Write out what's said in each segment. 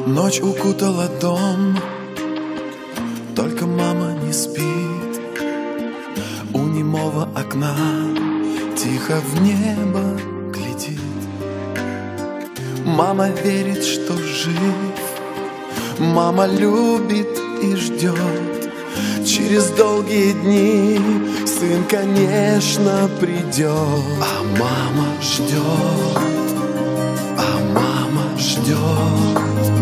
Ночь укутала дом, только мама не спит. У немого окна тихо в небо глядит. Мама верит, что жив, мама любит и ждет. Через долгие дни сын, конечно, придет. А мама ждет, а мама ждет.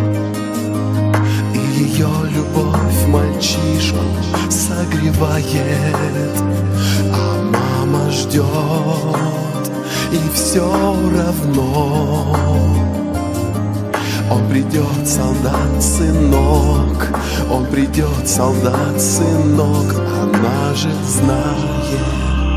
И ее любовь мальчишку согревает. А мама ждет, и все равно он придет, солдат, сынок. Он придет, солдат, сынок. Она же знает.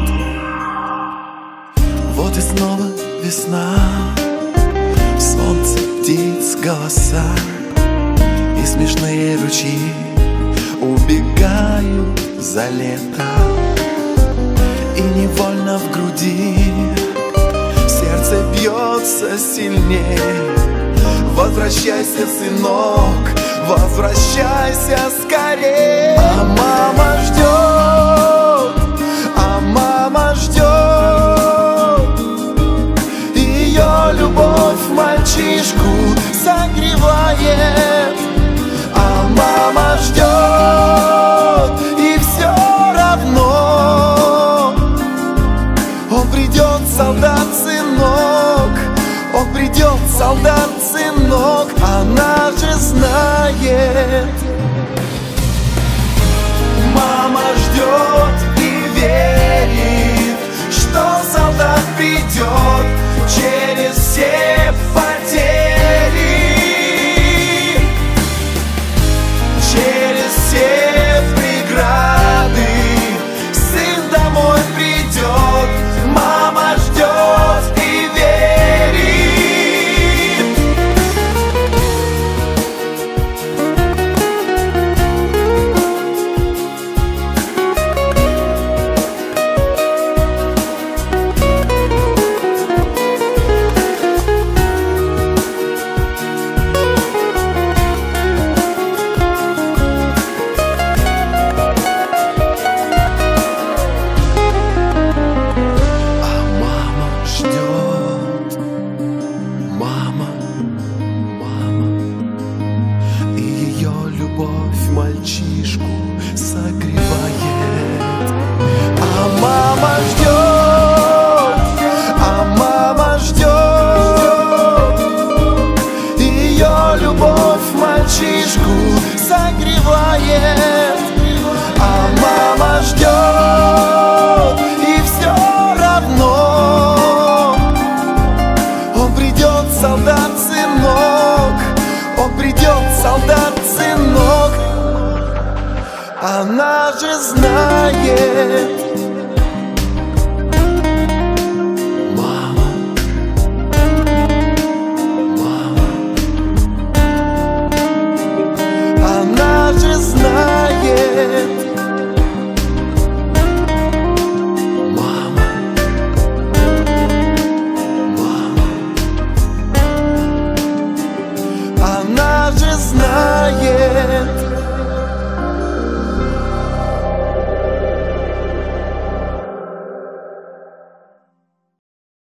Вот и снова весна, солнце, птиц, голоса и смешные ручьи убегают за лето. И невольно в груди сердце бьется сильнее. Возвращайся, сынок, возвращайся скорее. А мама ждет, а мама ждет. Ее любовь мальчишку согревает. А мама ждет, и все равно он придет, солдат, сынок. Он придет, солдат, сынок. Она же знает. Мама ждет и верит, что солдат придет через все потери, через все преграды. Сын домой придет. Мама ждет и верит. Мальчишку согревает. А мама ждет, а мама ждет. Ее любовь мальчишку согревает. А мама ждет, и все равно он придет, солдат, сынок. Он придет, солдат, сынок. Она же знает.